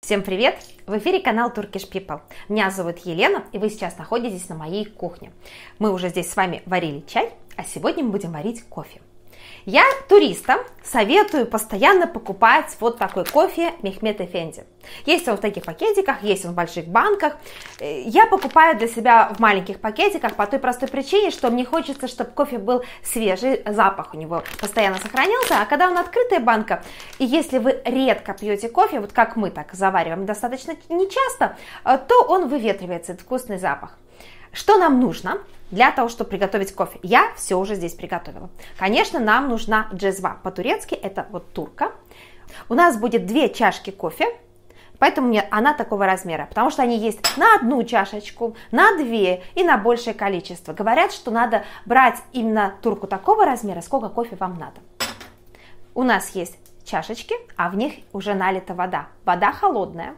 Всем привет! В эфире канал Turkish People. Меня зовут Елена, и вы сейчас находитесь на моей кухне. Мы уже здесь с вами варили чай, а сегодня мы будем варить кофе. Я туристам советую постоянно покупать вот такой кофе Mehmet Efendi. Есть он в таких пакетиках, есть он в больших банках. Я покупаю для себя в маленьких пакетиках по той простой причине, что мне хочется, чтобы кофе был свежий, запах у него постоянно сохранялся. А когда он открытая банка, и если вы редко пьете кофе, вот как мы так завариваем достаточно нечасто, то он выветривается, этот вкусный запах. Что нам нужно для того, чтобы приготовить кофе? Я все уже здесь приготовила. Конечно, нам нужна джезва. По-турецки это вот турка. У нас будет 2 чашки кофе, поэтому мне она такого размера, потому что они есть на 1 чашечку, на 2 и на большее количество. Говорят, что надо брать именно турку такого размера, сколько кофе вам надо. У нас есть чашечки, а в них уже налита вода. Вода холодная.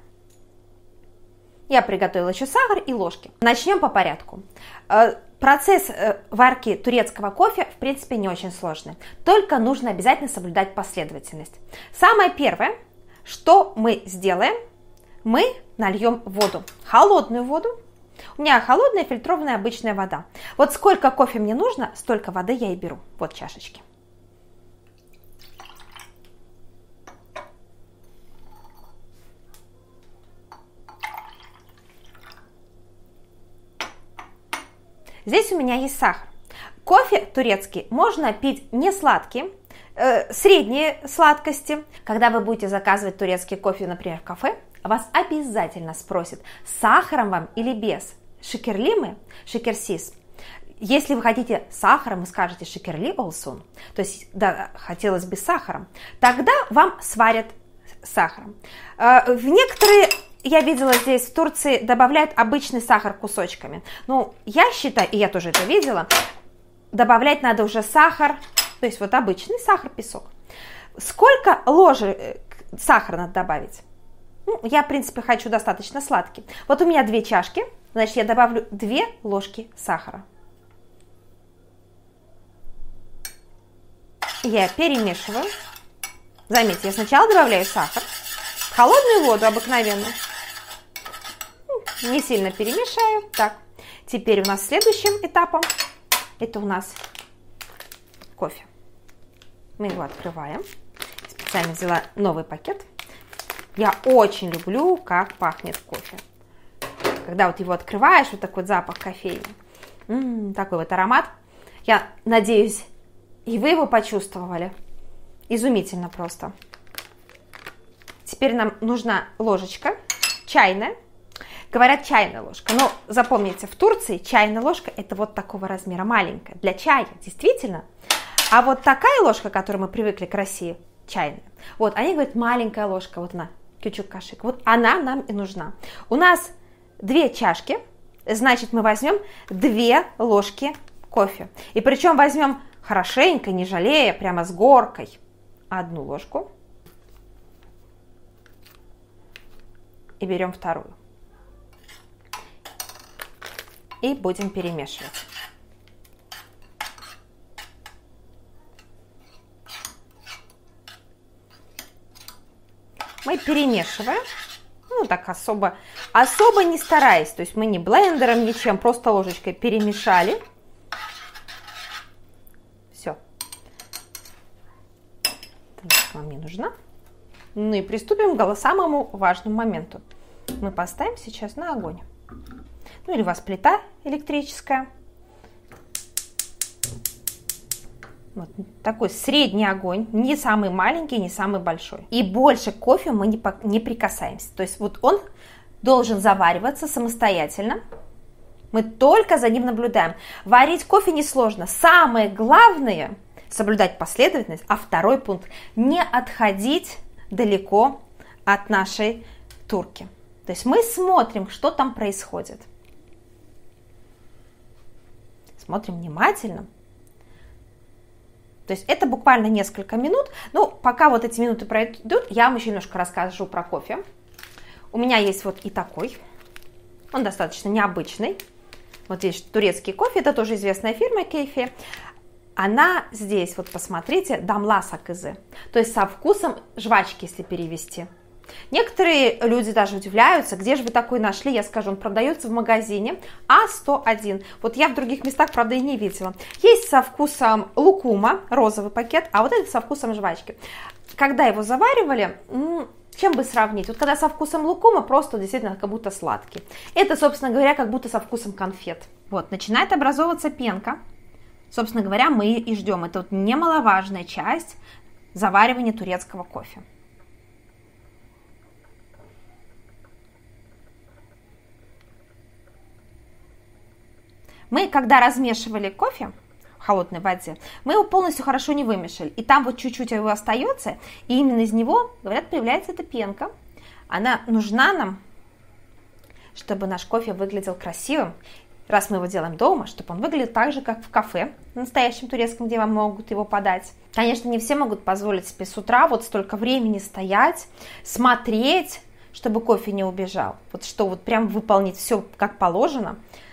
Я приготовила еще сахар и ложки. Начнем по порядку. Процесс варки турецкого кофе, в принципе, не очень сложный. Только нужно обязательно соблюдать последовательность. Самое первое, что мы сделаем, мы нальем воду. Холодную воду. У меня холодная фильтрованная обычная вода. Вот сколько кофе мне нужно, столько воды я и беру. Вот чашечки. Здесь у меня есть сахар. Кофе турецкий можно пить не сладкий, средней сладкости. Когда вы будете заказывать турецкий кофе, например, в кафе, вас обязательно спросят, с сахаром вам или без. Шекерли мы, шекерсиз. Если вы хотите с сахаром, вы скажете шекерли олсун, то есть да, хотелось бы с сахаром, тогда вам сварят с сахаром. В некоторые... Я видела здесь в Турции добавляют обычный сахар кусочками. Ну, я считаю, и я тоже это видела, добавлять надо уже сахар, то есть вот обычный сахар, песок. Сколько ложек сахара надо добавить? Ну, я, в принципе, хочу достаточно сладкий. Вот у меня 2 чашки, значит, я добавлю 2 ложки сахара. Я перемешиваю. Заметьте, я сначала добавляю сахар, холодную воду обыкновенную. Не сильно перемешаю. Так, теперь у нас следующим этапом, это у нас кофе. Мы его открываем. Специально взяла новый пакет. Я очень люблю, как пахнет кофе. Когда вот его открываешь, вот такой вот запах кофейни. Такой вот аромат. Я надеюсь, и вы его почувствовали. Изумительно просто. Теперь нам нужна ложечка чайная. Говорят, чайная ложка. Но запомните, в Турции чайная ложка это вот такого размера, маленькая. Для чая, действительно. А вот такая ложка, к которой мы привыкли к России, чайная. Вот, они говорят, маленькая ложка, вот она, кючук кашик. Вот она нам и нужна. У нас 2 чашки, значит, мы возьмем 2 ложки кофе. И причем возьмем хорошенько, не жалея, прямо с горкой. 1 ложку. И берем 2. И будем перемешивать. Мы перемешиваем, ну так особо не стараясь, то есть мы не блендером, ничем, просто ложечкой перемешали. Все. Нам не нужна. Ну и приступим к самому важному моменту. Мы поставим сейчас на огонь. Ну или у вас плита электрическая. Вот такой средний огонь, не самый маленький, не самый большой. И больше к кофе мы не прикасаемся. То есть вот он должен завариваться самостоятельно. Мы только за ним наблюдаем. Варить кофе несложно. Самое главное соблюдать последовательность. А 2 пункт – не отходить далеко от нашей турки. То есть мы смотрим, что там происходит. Смотрим внимательно. То есть это буквально несколько минут. Ну, пока вот эти минуты пройдут, я вам еще немножко расскажу про кофе. У меня есть вот и такой. Он достаточно необычный. Вот здесь турецкий кофе, это тоже известная фирма Кейфи. Она здесь, вот посмотрите, дамла сакызы, то есть со вкусом жвачки, если перевести. Некоторые люди даже удивляются, где же вы такой нашли. Я скажу, он продается в магазине А101. Вот я в других местах, правда, и не видела. Есть со вкусом лукума, розовый пакет, а вот этот со вкусом жвачки. Когда его заваривали, чем бы сравнить? Вот когда со вкусом лукума, просто действительно как будто сладкий. Это, собственно говоря, как будто со вкусом конфет. Вот, начинает образовываться пенка. Собственно говоря, мы и ждем. Это вот немаловажная часть заваривания турецкого кофе. Мы, когда размешивали кофе в холодной воде, мы его полностью хорошо не вымешали. И там вот чуть-чуть его остается, и именно из него, говорят, появляется эта пенка. Она нужна нам, чтобы наш кофе выглядел красивым. Раз мы его делаем дома, чтобы он выглядел так же, как в кафе, в настоящем турецком, где вам могут его подать. Конечно, не все могут позволить себе с утра вот столько времени стоять, смотреть, чтобы кофе не убежал. Вот что вот прям выполнить все как положено.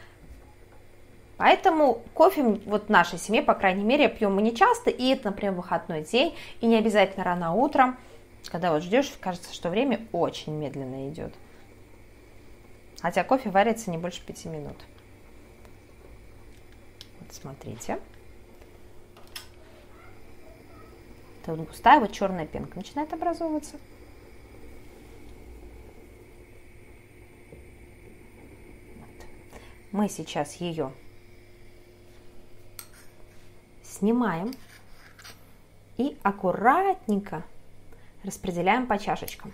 Поэтому кофе вот в нашей семье, по крайней мере, пьем мы не часто, и это, например, выходной день, и не обязательно рано утром, когда вот ждешь, кажется, что время очень медленно идет. Хотя кофе варится не больше 5 минут. Вот смотрите. Это вот густая вот черная пенка начинает образовываться. Вот. Мы сейчас ее снимаем и аккуратненько распределяем по чашечкам.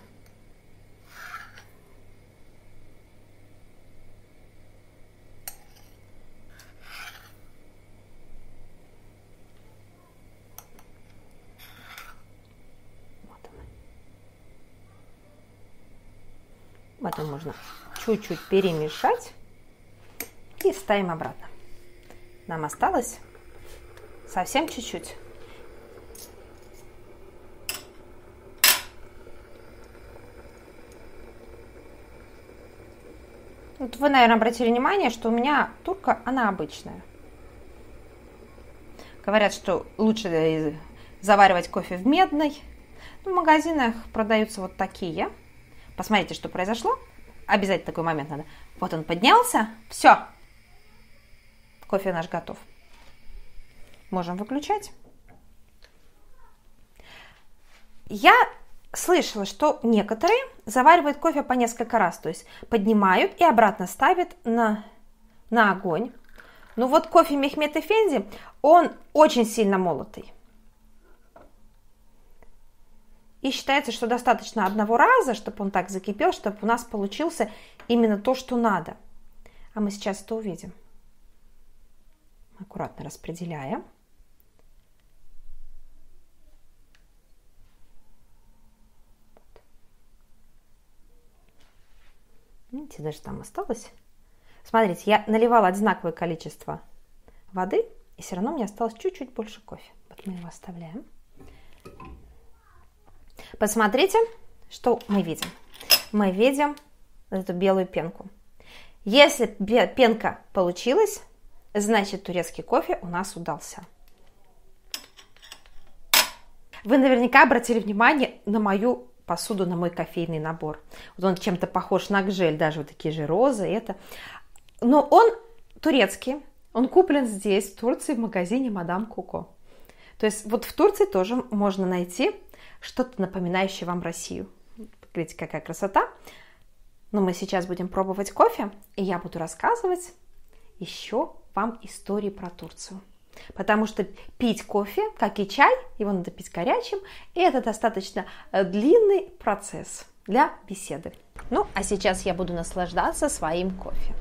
Потом можно чуть-чуть перемешать и ставим обратно. Нам осталось совсем чуть-чуть. Вот вы, наверное, обратили внимание, что у меня турка, она обычная. Говорят, что лучше заваривать кофе в медной. В магазинах продаются вот такие. Посмотрите, что произошло. Обязательно такой момент надо. Вот он поднялся. Все. Кофе наш готов. Можем выключать. Я слышала, что некоторые заваривают кофе по несколько раз. То есть поднимают и обратно ставят на огонь. Ну вот кофе Мехмед Эфенди, он очень сильно молотый. И считается, что достаточно одного раза, чтобы он так закипел, чтобы у нас получился именно то, что надо. А мы сейчас это увидим. Аккуратно распределяем. Видите, даже там осталось. Смотрите, я наливала одинаковое количество воды, и все равно мне осталось чуть-чуть больше кофе. Вот мы его оставляем. Посмотрите, что мы видим. Мы видим эту белую пенку. Если пенка получилась, значит турецкий кофе у нас удался. Вы наверняка обратили внимание на мою посуду, на мой кофейный набор. Вот он чем-то похож на гжель, даже вот такие же розы. Это. Но он турецкий, он куплен здесь, в Турции, в магазине Мадам Коко. То есть вот в Турции тоже можно найти что-то напоминающее вам Россию. Видите, какая красота. Но мы сейчас будем пробовать кофе, и я буду рассказывать еще вам истории про Турцию. Потому что пить кофе, как и чай, его надо пить горячим, и это достаточно длинный процесс для беседы. Ну, а сейчас я буду наслаждаться своим кофе.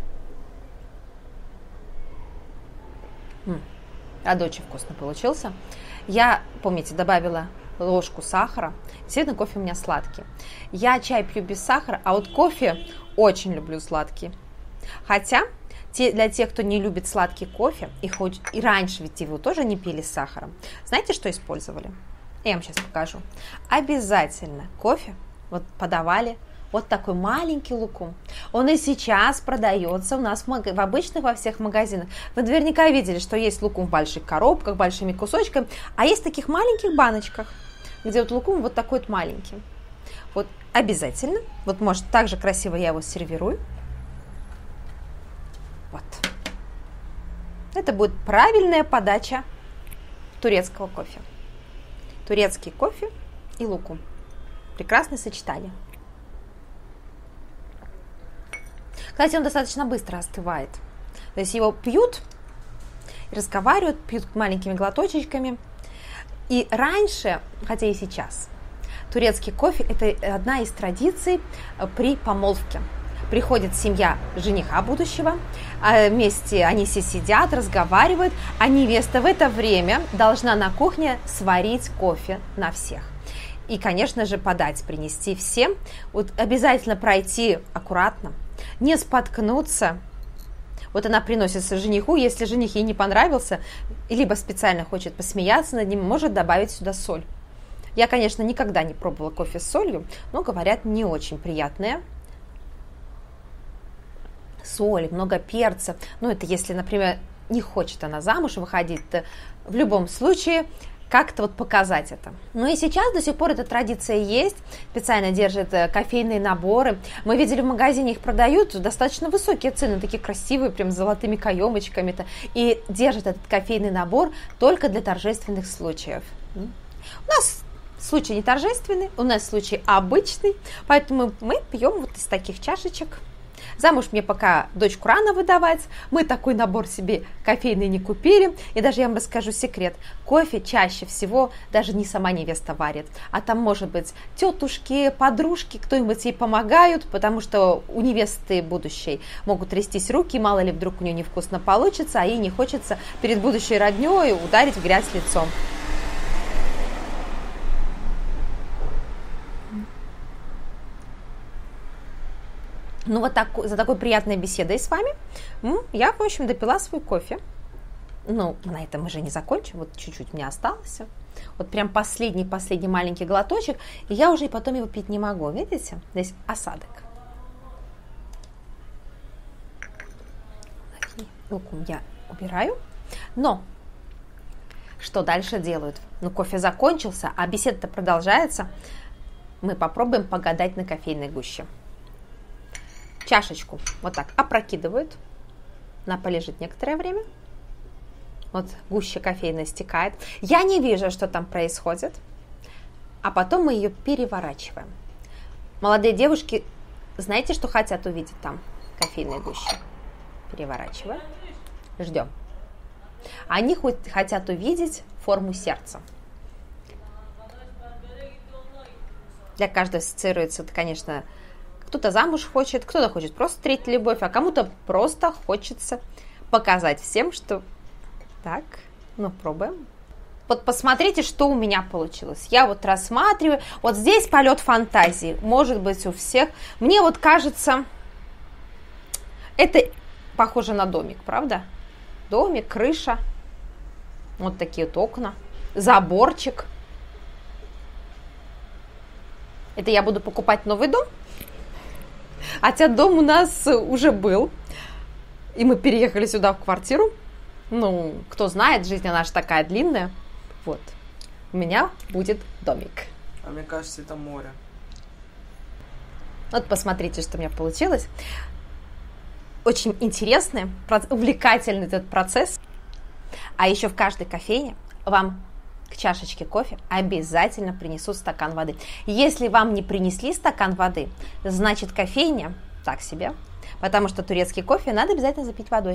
Очень вкусно получился. Я, помните, добавила ложку сахара. Действительно, кофе у меня сладкий. Я чай пью без сахара, а вот кофе очень люблю сладкий. Хотя для тех, кто не любит сладкий кофе, и раньше ведь его тоже не пили с сахаром, знаете, что использовали? Я вам сейчас покажу. Обязательно кофе вот подавали вот такой маленький лукум. Он и сейчас продается у нас в обычных во всех магазинах. Вы наверняка видели, что есть лукум в больших коробках, большими кусочками, а есть в таких маленьких баночках, где вот лукум вот такой вот маленький. Вот обязательно. Вот, может, так же красиво я его сервирую. Вот. Это будет правильная подача турецкого кофе. Турецкий кофе и лукум. Прекрасное сочетание. Кстати, он достаточно быстро остывает. То есть его пьют, разговаривают, пьют маленькими глоточечками. И раньше, хотя и сейчас, турецкий кофе – это одна из традиций при помолвке. Приходит семья жениха будущего, вместе они все сидят, разговаривают, а невеста в это время должна на кухне сварить кофе на всех. И, конечно же, подать, принести всем. Вот обязательно пройти аккуратно, не споткнуться. Вот она приносится жениху, если жених ей не понравился, либо специально хочет посмеяться над ним, может добавить сюда соль. Я, конечно, никогда не пробовала кофе с солью, но, говорят, не очень приятное. Соль, много перца. Ну, это если, например, не хочет она замуж выходить, то в любом случае как-то вот показать это. Ну и сейчас до сих пор эта традиция есть. Специально держат кофейные наборы. Мы видели в магазине, их продают, достаточно высокие цены, такие красивые, прям с золотыми каемочками-то. И держат этот кофейный набор только для торжественных случаев. У нас случай не торжественный, у нас случай обычный, поэтому мы пьем вот из таких чашечек. Замуж мне пока дочку рано выдавать, мы такой набор себе кофейный не купили. И даже я вам расскажу секрет, кофе чаще всего даже не сама невеста варит, а там может быть тетушки, подружки, кто-нибудь ей помогают, потому что у невесты будущей могут трястись руки, мало ли вдруг у нее невкусно получится, а ей не хочется перед будущей родней ударить в грязь лицом. Ну вот так, за такой приятной беседой с вами я, в общем, допила свой кофе. Ну, на этом мы же не закончим, вот чуть-чуть мне осталось. Вот прям последний маленький глоточек, и я уже и потом его пить не могу, видите? Здесь осадок. Лукум я убираю. Но что дальше делают? Ну, кофе закончился, а беседа-то продолжается. Мы попробуем погадать на кофейной гуще. Чашечку вот так опрокидывают, она полежит некоторое время, вот гуща кофейная стекает, я не вижу, что там происходит, а потом мы ее переворачиваем. Молодые девушки, знаете, что хотят увидеть там кофейной гуще? Переворачиваем, ждем. Они хотят увидеть форму сердца. Для каждого ассоциируется это, конечно, кто-то замуж хочет, кто-то хочет просто встретить любовь, а кому-то просто хочется показать всем, что... Так, ну пробуем. Вот посмотрите, что у меня получилось. Я вот рассматриваю. Вот здесь полет фантазии. Может быть, у всех. Мне вот кажется, это похоже на домик, правда? Домик, крыша. Вот такие вот окна. Заборчик. Это я буду покупать новый дом? Хотя дом у нас уже был, и мы переехали сюда в квартиру. Ну, кто знает, жизнь наша такая длинная. Вот, у меня будет домик. А мне кажется, это море. Вот посмотрите, что у меня получилось. Очень интересный, увлекательный этот процесс. А еще в каждой кофейне вам к чашечке кофе обязательно принесут стакан воды. Если вам не принесли стакан воды, значит кофейня так себе, потому что турецкий кофе надо обязательно запить водой.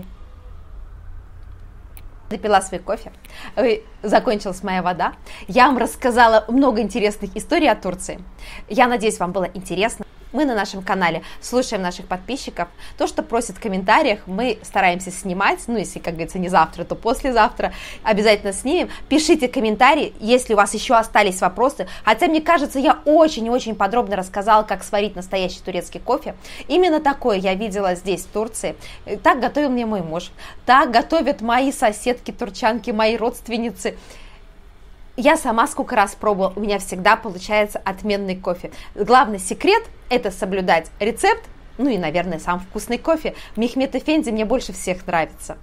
Допила свой кофе, закончилась моя вода. Я вам рассказала много интересных историй о Турции. Я надеюсь, вам было интересно. Мы на нашем канале слушаем наших подписчиков. То, что просят в комментариях, мы стараемся снимать. Ну, если, как говорится, не завтра, то послезавтра. Обязательно снимем. Пишите комментарии, если у вас еще остались вопросы. Хотя, мне кажется, я очень-очень подробно рассказала, как сварить настоящий турецкий кофе. Именно такое я видела здесь, в Турции. Так готовил мне мой муж. Так готовят мои соседки, турчанки, мои родственницы. Я сама сколько раз пробовала, у меня всегда получается отменный кофе. Главный секрет – это соблюдать рецепт, ну и, наверное, сам вкусный кофе. Мехмед Эфенди мне больше всех нравится.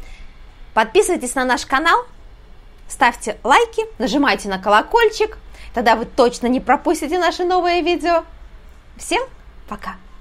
Подписывайтесь на наш канал, ставьте лайки, нажимайте на колокольчик. Тогда вы точно не пропустите наши новые видео. Всем пока!